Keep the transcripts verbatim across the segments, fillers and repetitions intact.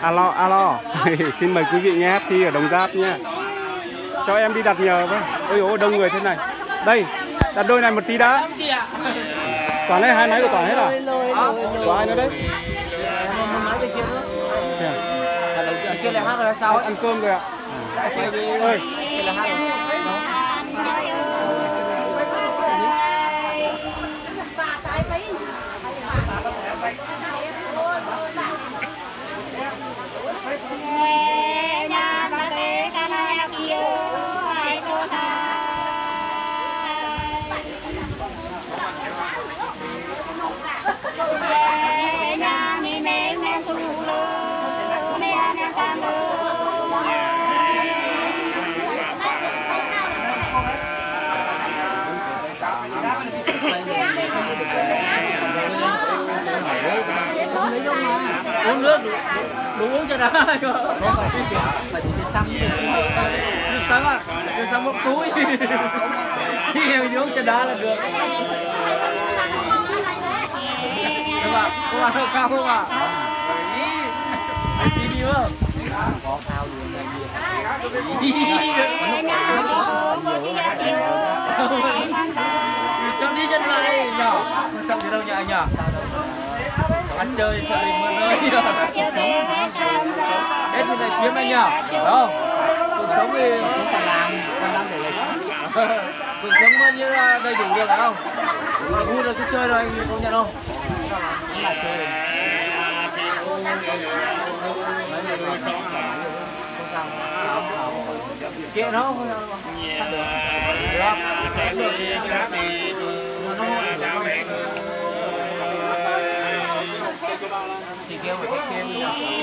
Alo, alo. Xin mời quý vị nhé, thi ở Đồng Giáp nhé. Cho em đi đặt nhờ với. Ôi dồi, đông người thế này. Đây, đặt đôi này một tí đã. Toàn lấy hai máy của Toàn hết à? Có ai nữa đấy? Kia là hát rồi hay sao? Ăn cơm rồi ạ. Ơi. Kia là hát rồi. Uống nước đủ uống cho đã cơ. Nước sáng à, nước sáng một túi. Đi uống cho đã là được. Các bạn, các bạn hơi cao không ạ? Anh tí đi không? Có cao gì cho đi chân lại nhỏ. Trọng gì đâu nhà anh nhỉ? Ăn chơi sợ mình mưa rơi. Hết thì này kiếm anh nhỉ? Không? Cuộc sống thì không phải làm, còn làm để lấy. Cuộc sống như là đầy đủ được phải không? Vui là cứ chơi rồi anh công nhận không? Không phải chơi. Không sao. Kệ nó không sao. Được. Thì kêu phải thích kêu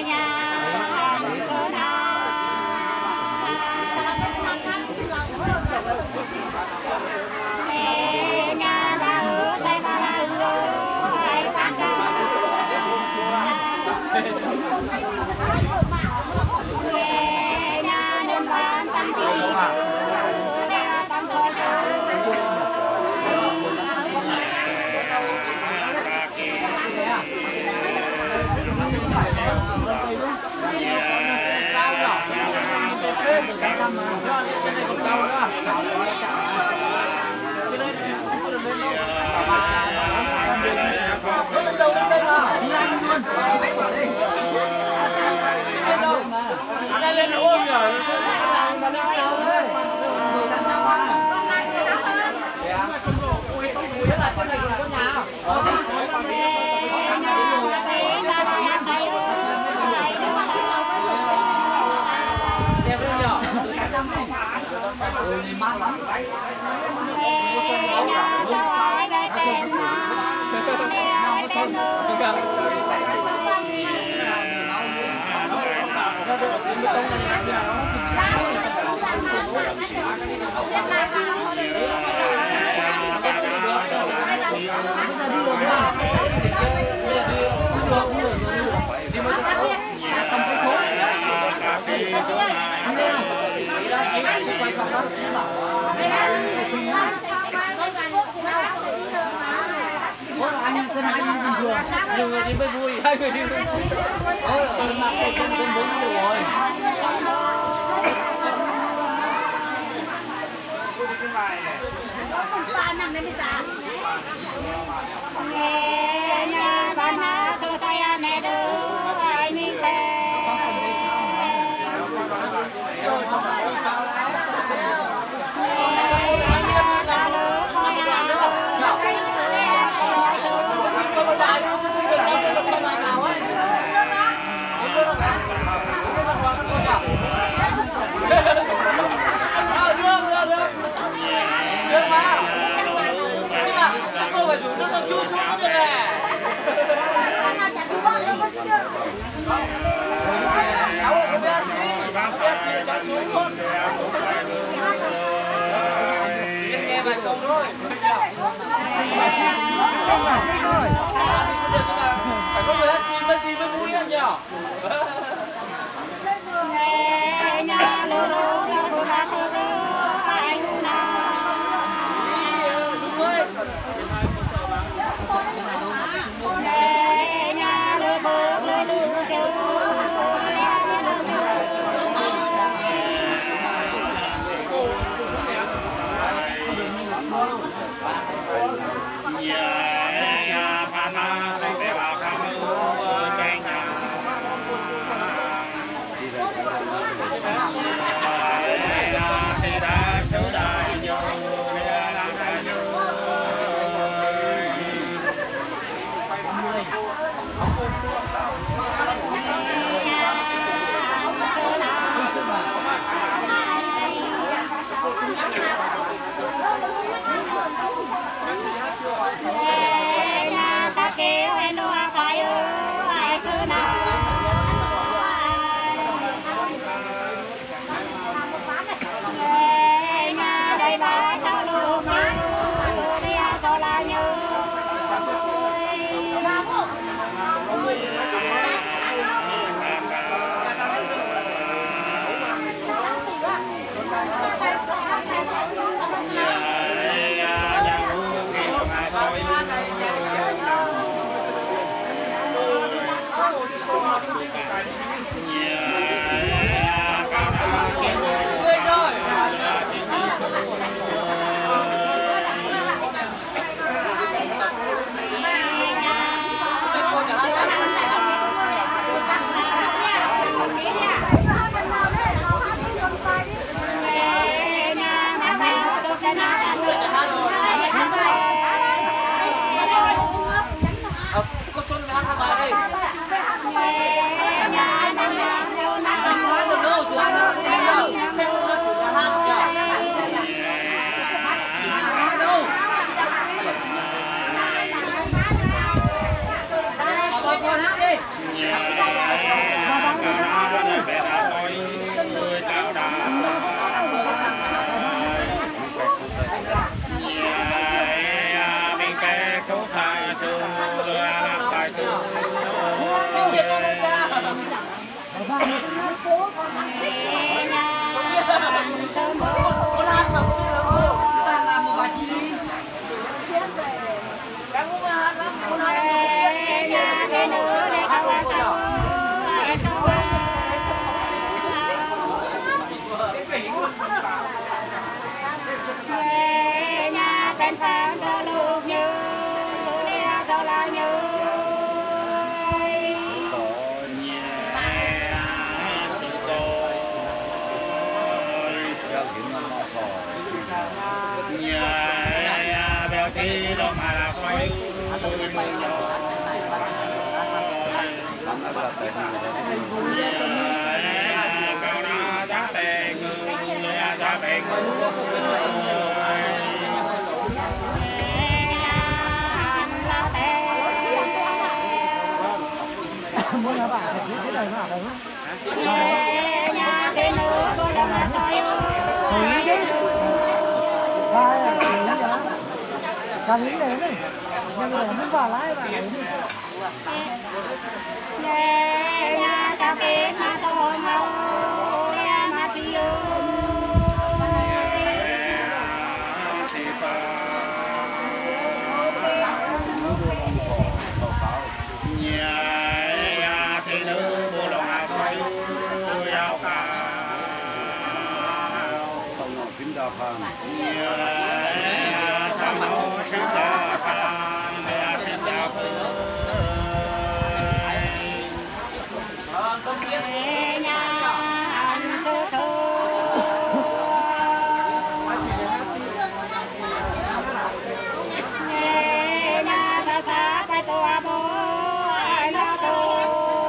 lên ôm rồi. Mát lắm. Anh cân hai bình thường, nhiều người thì mới vui, hai người thì vui. Ôi, mặt cái cân cân bốn nhiều rồi. Nghe nhà bà má thơ say mẹ đưa ai mình về. Chú xuống được nè. Cháu ở cái xe xí, xe xí cháu xuống luôn. Nghe vài câu thôi. Phải có người hát xí mới gì mới vui em nhỉ? Nghe nhà lô lô là cô ta thơ thơ anh nào. Để nhà lơ bơ lơ lơ kêu Càng nghĩ đến này, nhưng mà muốn vào lái vào đấy. Nhẹ nhàng ta kết mà thôi mau, mà thì ơi. Nhẹ thì nữ bộ lòng à xoay tôi ao cả. Xong rồi phím đa phan. Xong rồi phím đa phan, để phím đa phan. Nhẹ nhàng sơ sơ. Nhẹ nhàng xa xa tay tôi bố ai lo tôi.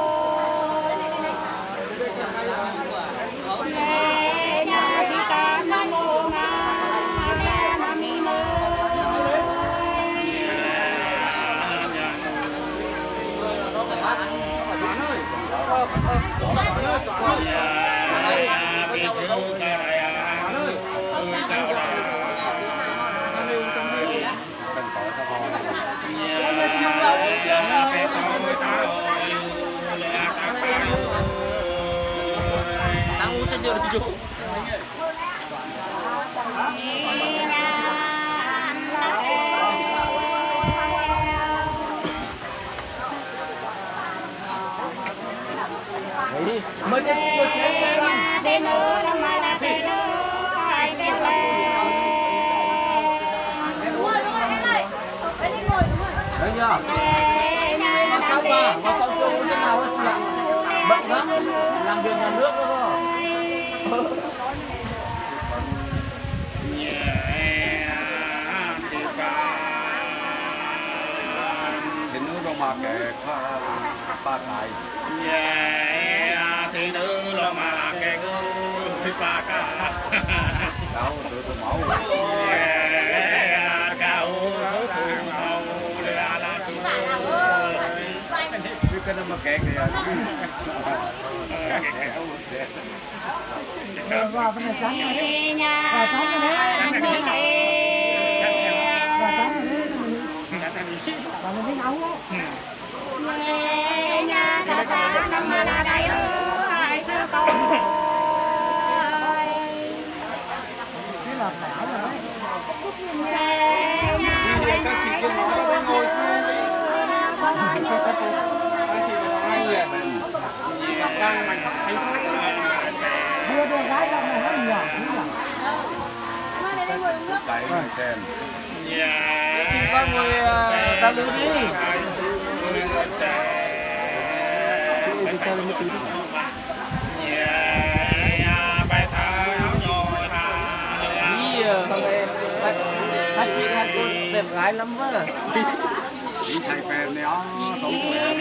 Nhẹ nhàng chỉ cảm nam mô ngài nam mi mơ. Mới cái thế nữa năm mai là thế nữa ai theo lên. Đúng rồi, đúng rồi em ơi. Em đi ngồi đúng rồi. đấy nhá. Mà sao mà, mà sao tôi như thế nào ấy chị ạ? Bận lắm, làm việc nhà nước nữa cơ. Thì nữ đâu mà kẻ ba cái. Thì nữ lo mà là cái người ba cả. Đâu sửa sửa mẫu. Cao số sửa mẫu để làm chủ. Biết cái nó mà kẹt thì à. Vào bên này trắng này đấy. Nhẹ Vào trắng này đấy. nhàng Vào trắng này đấy. Vào bên áo á. nhẹ nhàng xa xa năm mai là đây nữa ai sơ câu. Thế là phải áo rồi đấy. Nhẹ nhàng Các chị kia nói ra đây ngồi. Các chị nói hai người. gái làm này nó nhỏ cũng nhỏ. Cái này xem. Xin con ngồi giao lưu đi. Hai chị hai cô đẹp gái lắm quá. Đi chạy bèn này ó, không khỏe.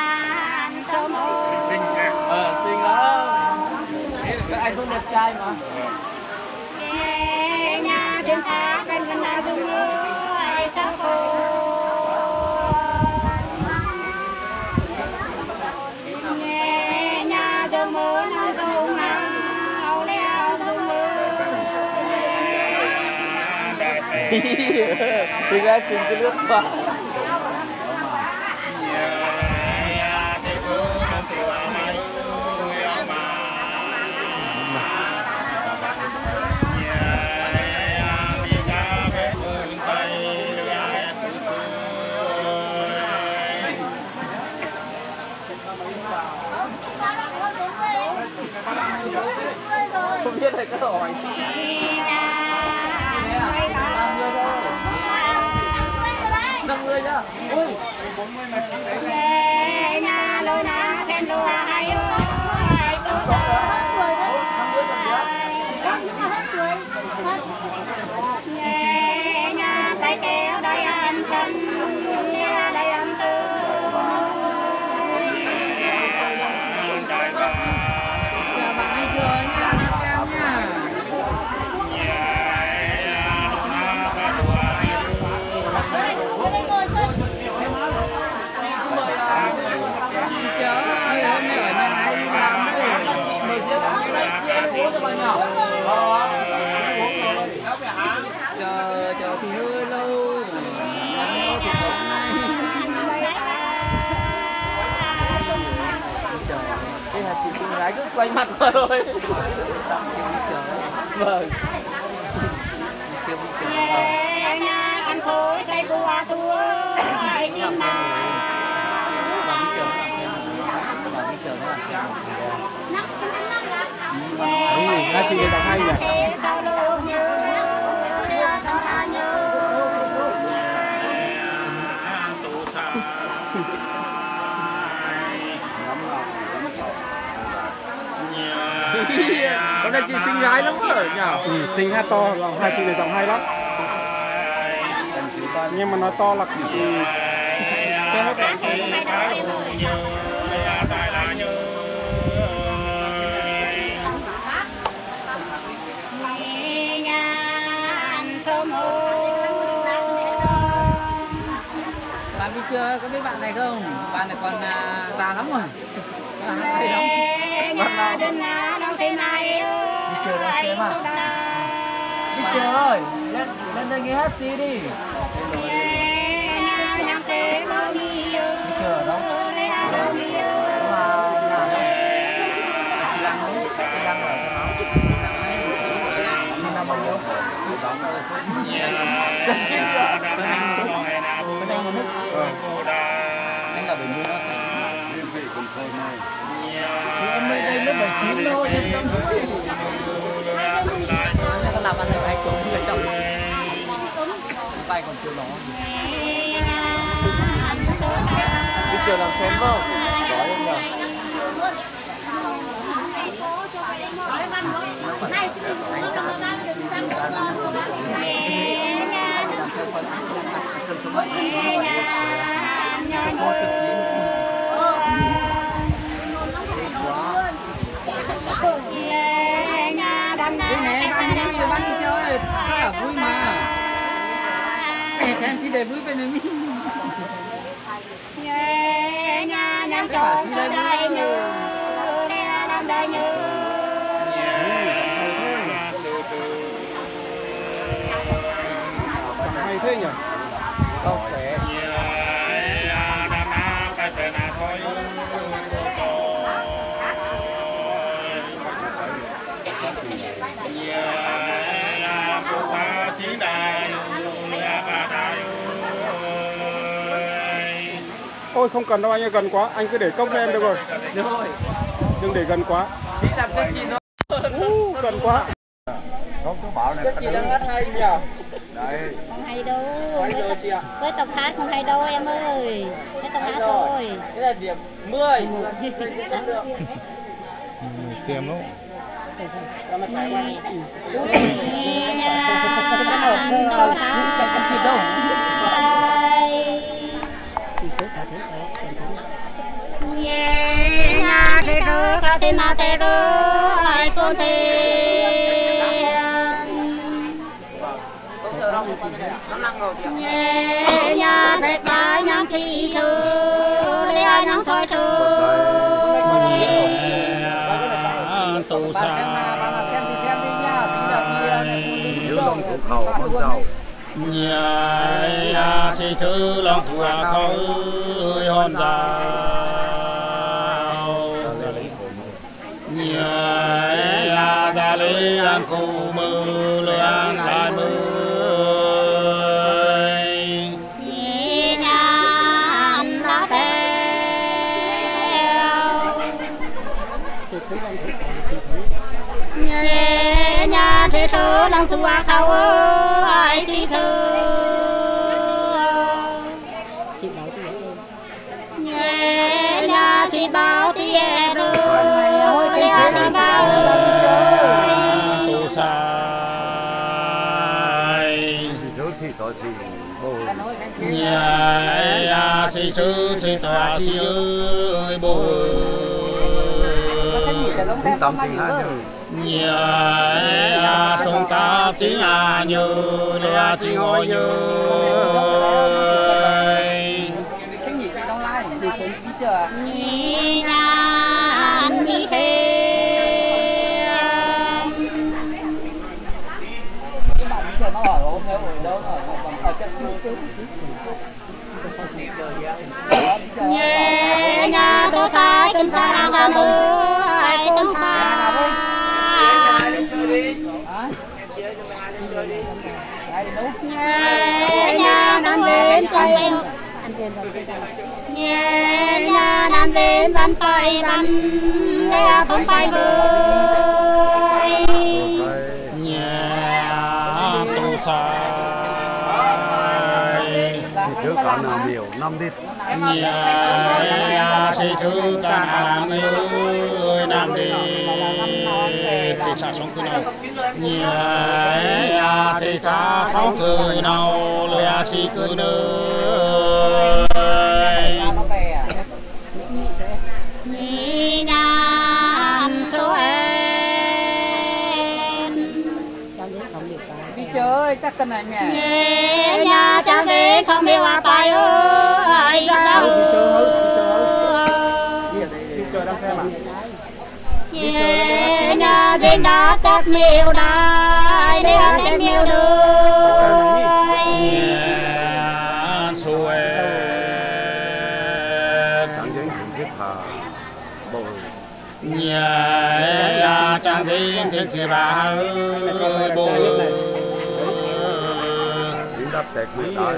Xinh xinh nha. Ờ, xinh lắm. Các anh cũng đẹp trai mà. Nhà thiên ta bên bên nào dung người sao cô nghe nhà dung mơ nó dung hào leo dung mơ Thì ra xinh cái nước vào. Không biết là có hỏi. năm mươi nhá. Ui, bốn mươi mà chín đấy. nhà lôi na thêm lô hai ơi tôi nghe nhà bay kéo đây anh thân nhà đây anh tư Chờ chờ thì hơi lâu. Đây là chị xinh gái cứ quay mặt vào rồi. Vâng. nhà anh khối say qua tua ai chim mà hai chị đọc hay nhỉ? Con này chị xinh gái lắm rồi nhỉ? Ừ, xinh hát to, hai chị này giọng hay lắm. Nhưng mà nói to là ừ, cho hết đấy. Bạn đi chưa? Có biết bạn này không? Bạn này còn à, già lắm rồi. À, hay lắm. Đi chưa đang xem à? Đi chưa ơi, lên lên đây nghe hát xí đi. Đi chưa đâu? Mà nào đây? Đi lăng đấy, đi lăng ở cái áo. Đi năm bao nhiêu? Chân chín rồi. Bên anh một nước. Anh là bảy mươi đó. Liên vị còn sôi này. Em mới đây lớp bảy chín thôi, em tâm chứ. Em có làm ăn được hay cũng người chồng. Tay còn chưa nó. Đi chờ làm xem không? Có không nhỉ? Vui nè, bạn đi, bạn đi chơi, rất là vui mà. Thế anh chỉ để vui bên này mình. nhà nhà tròn cho đây như nè năm đây như Hay thế nhỉ? Không khỏe. Ôi không cần đâu anh ơi, gần quá, anh cứ để cốc cho em được rồi. Được rồi. Đừng để gần quá. Chị làm cho chị nó uh, cần quá. Không có bảo này. Chắc chị đang hát hay nhỉ? Đấy. Không hay đâu. Hay rồi chị ạ. Với tập hát không hay đâu em ơi. Với tập hát thôi. Thế là điểm mười. Xem luôn. Nghe nhà đâu chạy không kịp đâu. Nghe nhà thế rơ ra thế nào thế rơ ai con thế. Nghe nhà đẹp ba nhang thị thơ lê nhang thôi thơ. Tu Bà xem nào, bà nào xem thì xem đi nha, tí là bia này muốn đi Giữ lòng thuộc khẩu con giàu. nhà si thứ lòng thuộc khẩu hòn giàu nhà gia lý ăn khu mơ lương lại mơ nhẹ nhà thế thơ lòng thua khâu ai chi thơ nhẹ nhà chi bao tia thơ lẽ ra bao tu sai Chỉ thứ thì có gì bồ. nhà si thứ si tòa si ơi bồ Tính tâm chính hai nhờ. nhà sông ta chính à như lừa chính ngồi như cái gì cái đông lai đi chờ nhẹ nhà như thế cái bạn đi chờ nó ở đâu theo ở đâu ở ở chân nhẹ nhà tôi sai cơn xa cả mưa ai cơn xa nhẹ nhà đàn bên quay nhẹ nhà đàn bên văn tay văn lẽ không bay bơi nhà tu sai Chỉ thứ cả nào miểu năm đít. nhà si thứ cả nàng ơi nam đi thì xa sống cứ nào nhà thì xa sống cứ nào lừa si cứ nơi nhẹ nhà số em đi chơi chắc cần này mẹ nhẹ nhà chẳng đến không biết hoa bài ơi sao nhẹ nhà trên đó các miêu đài để đem miêu đời nhà xuôi Chẳng dính cũng thiết hà bồ. nhà chẳng dính thiên chỉ bà ơi bồ Dính đắp tẹt người đại.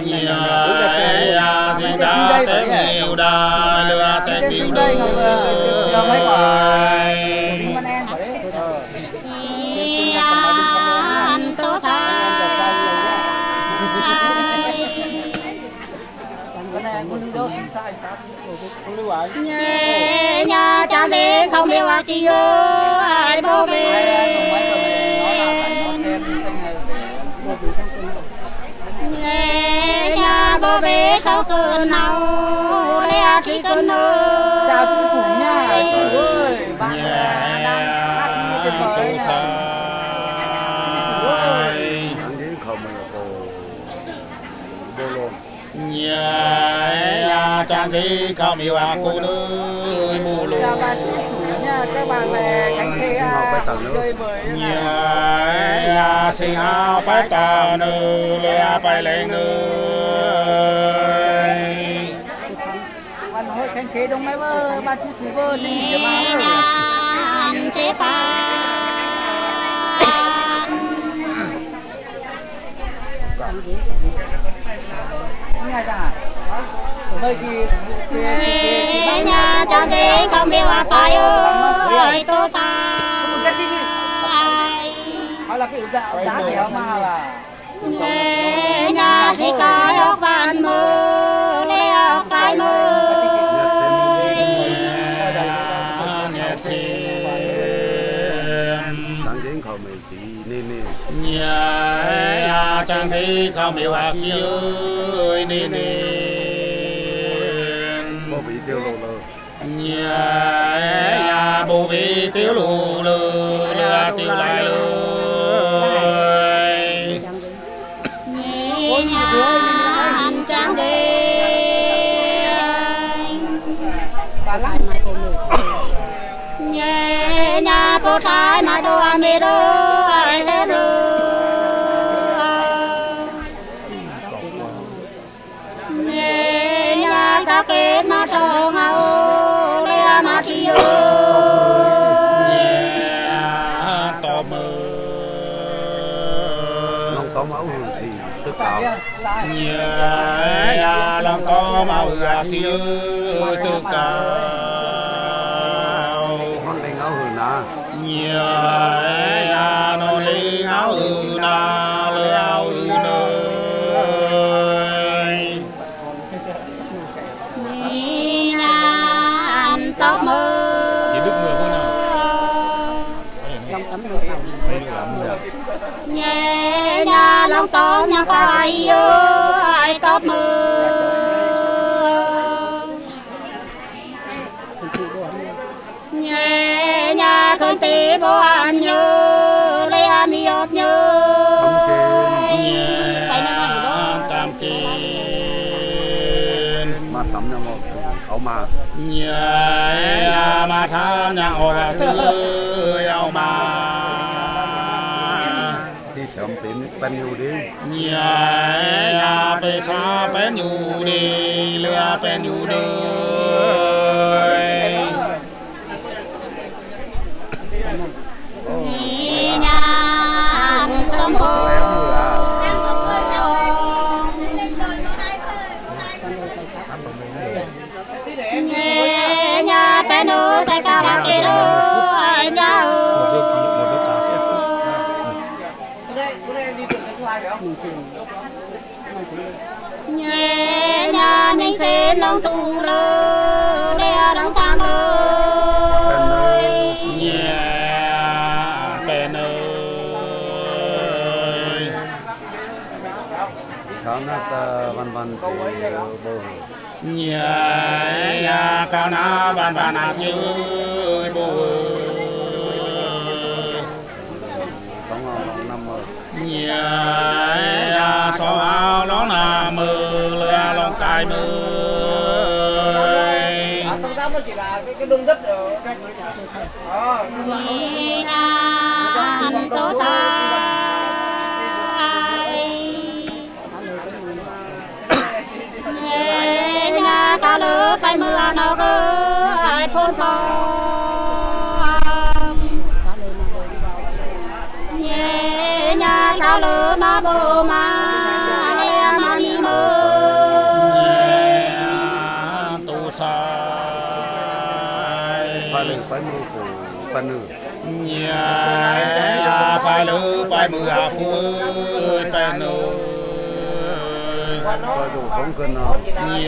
nhà dính đá tẹt nhiều đài lừa tẹt nhiều đời mấy quả tính ban em anh tô sai cái này anh không đi đâu sai Không lưu ai. nhẹ nhà chẳng đến không biết hoa chi ơi bố về nhẹ nhà bố về sau cơn nào lẽ chỉ cơn ơi chào chú phủ nha chú ơi bạn đang hát như tuyệt vời nè Chẳng dính không mình ở bồ. Bồ luôn. nhà chẳng gì không yêu à cô nơi mù lù chào bạn chú phủ nha các bạn về Khánh Khê chơi với nhà sinh hào phải tà nơi lẽ phải lên nơi bạn hội Khánh Khê đông mấy vơ bạn chú phủ vơ thì nghỉ mà anh chế pha nghe ta hơi kỳ nhẹ nhà chẳng đến không biết hoa bài ơi tô xa cái gì là cái đá đá kéo mà là nhẹ nhà thì cái ốc bàn mơ leo cái mơ nhẹ xin Trang diễn khẩu mì tí nên nên nhà trang thi không bị hoạt ơi nên nên Bố vị tiêu lộ lơ nhà bố vị tiêu lù lơ lơ tiêu lại lơ nhẹ nhà anh trang ghê nhẹ nhà bố thái mà đồ ăn mê đồ ai thế nữa nhẹ nhà các kết mà trâu ngao lê mà chiều to mơ Lòng tóm áo hư thì tức cao nhà lòng to màu gà thiêu tư cao Hôn lên áo hư nà nhà nó lên áo hư na lê áo hư nơi nhẹ nhà anh tóc mơ nhẹ nhà lòng tóm nhà phải ơi tóc mơ nhẹ nhà cơn tí bố anh nhớ lấy anh mi ốp nhớ tam kiên Mà sắm nhau một áo mà nhà mà tham nhà họ thứ áo mà Thì sớm đến bên nhiều đêm nhà bê xa bên nhu đi lừa bên nhu đi nhà anh sớm hồ nhẹ nhà bên nữ tay cao lạc đi ơi nhà ơi nhẹ nhà nhanh xin lòng tu lơ đeo lòng tăng ơi nhà bên ơi Khá nát văn văn chỉ bố nhà cao na ban ban na chữ bố Không áo lòng năm mơ nhà so áo nó là mơ lừa lòng cài mơ Trong đó nó chỉ là cái cái đung đất ở cách nhẹ anh tô sai nhẹ nhà cao lỡ bay mưa nó cơ ai phun phong nhẹ nhà cao lỡ mà bố mà lẽ mà mi mơ tu sai Phải lưng phải mưa phủ bên nữ nhà phải lỡ phải mưa phu ơi tay nô Coi dù không cần nào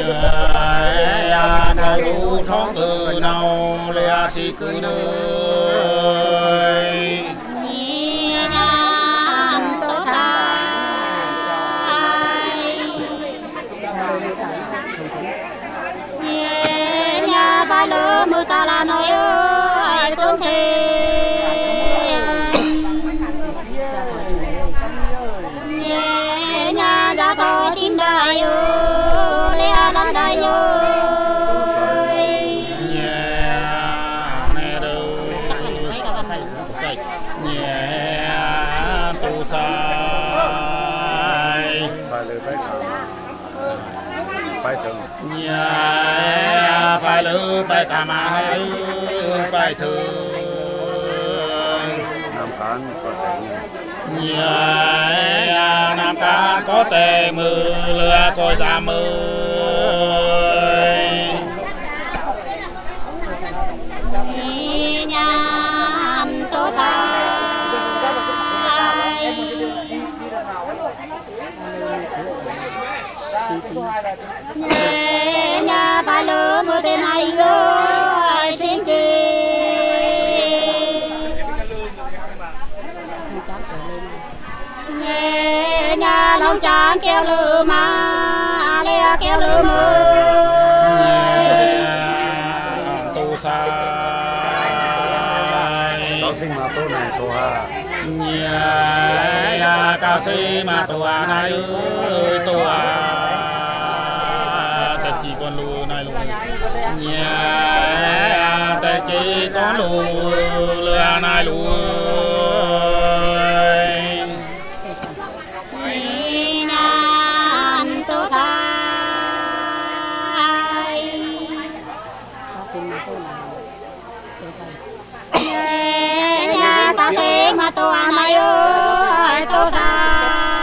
nhà nào đủ sống từ nào lê sĩ cứ nơi nhẹ nhà anh tô sai nhẹ nhà phải lỡ mưa ta là nói ơi tương thiên nhẹ nhà ra thọ chim đại ơi lê lan đại ơi nhà nè đâu nhà tu sai Phải lưng phải khả Phải từng nhà phải lỡ phải cả mà hay phải thường Nam Cán có tình nhà nam ca có tề mưa lừa coi ra mưa nhẹ nhà anh tô sai thế này ơi xin chị nhẹ nhà lòng trắng kêu lư mà lê kêu lư mơ tu sai đó sinh mà tô này tô ha nhà ca sĩ mà tu à này ơi tu à ta chỉ con lù này lù nhà ta chỉ con lù lừa này lù ta sẽ mà tôi ăn này ơi tôi sai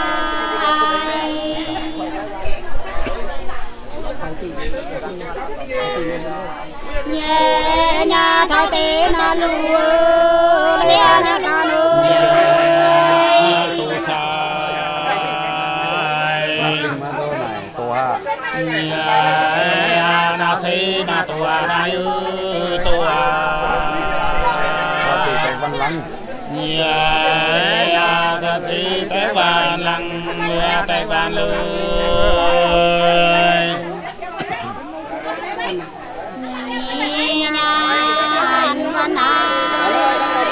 nhẹ nhà thao tế na lu lia na na lu tôi sai sinh mà tô này tô ha nhà na si mà tu à này ơi tu à thì tại văn lăng nhà ta thì té bàn lăng lừa té bàn lười nhàn văn ai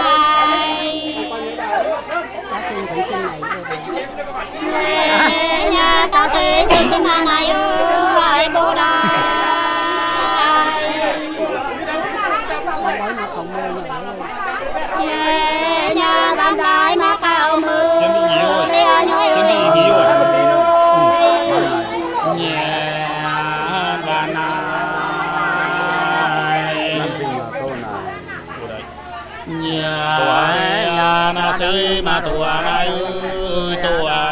ta xin cũng xin này nhà ta xin cũng xin này ơi bố đai đấy mà không mưa nhỉ nhà ban đai mà cao mưa lia nhói ơi nhà ban ai nam sinh mà tô này nhà na si mà tu à này ơi tu à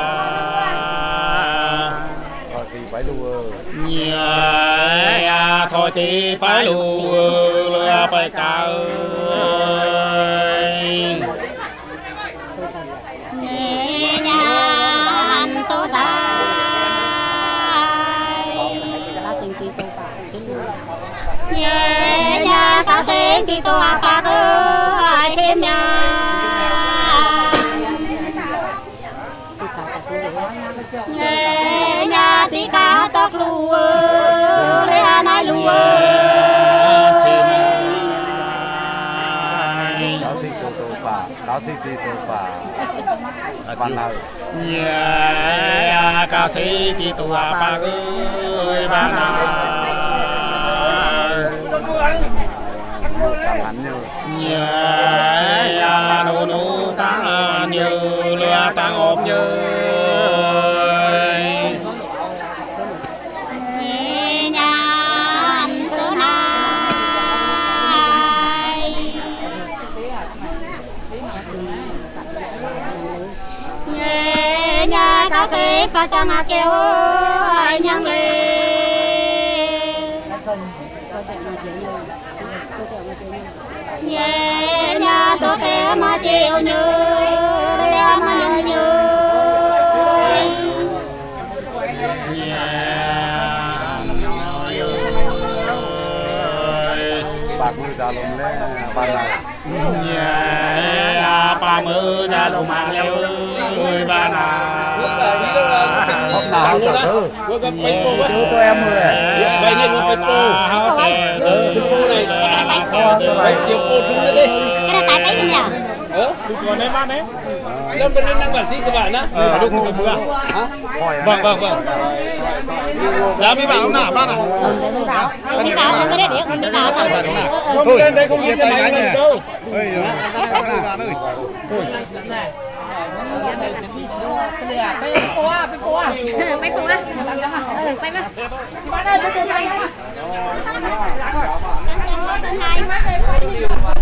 thôi thì phải đua nhà thôi thì phải lù lừa phải cao nhẹ nhàng tô sai ta xin tí tô bạc nhẹ nhàng ta xin tí tô bạc ơi thêm nhà nhẹ nhàng tí cá tóc lù lê này lù đó sinh tô tô bà đó sinh tí tô bà văn hậu nhà ca sĩ thì tu à ba ơi ba na tăng hắn như nhà nô nô tăng như lừa tăng ốp như nhẹ nhàng sớm nay nhẹ nhàng ta sẽ phải cho ngà kêu ơi nhang lên nhẹ nhàng tôi té mà chịu như lia mà như như bạc mưa ra lồng lẽ ban này nhà ba mươi nhà lồng mạng leo ơi ba na hôm nào tao thứ thứ tụi em rồi vậy nên nó phải cô cô này tôi này chiều cô chúng nó đi cái này tại cái gì nhỉ ờ còn đấy bạn đấy lên bên năng bản gì các bạn á ờ đúng không mưa vâng vâng vâng đã mới bảo lúc nào bác ạ đi bảo đi bảo không có để để không đi bảo không lên đây không đi xe máy này đâu ơi bạn ơi thôi ไปปัวไปปัวไปปัวเออไปมาบ้านเอ้ยไปซื้อไทยกันกันว่าซื้อไทย